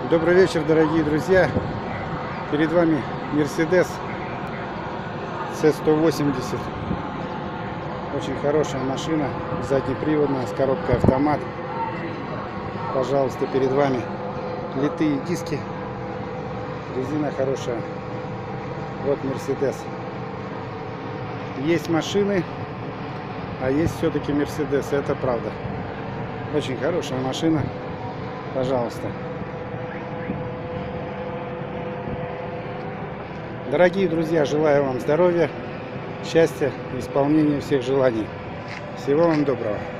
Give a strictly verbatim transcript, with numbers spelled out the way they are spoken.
Добрый вечер, дорогие друзья. Перед вами Mercedes си сто восемьдесят. Очень хорошая машина, заднеприводная, с коробкой автомат. Пожалуйста, перед вами литые диски. Резина хорошая. Вот Mercedes. Есть машины, а есть все-таки Mercedes. Это правда. Очень хорошая машина. Пожалуйста. Дорогие друзья, желаю вам здоровья, счастья и исполнения всех желаний. Всего вам доброго.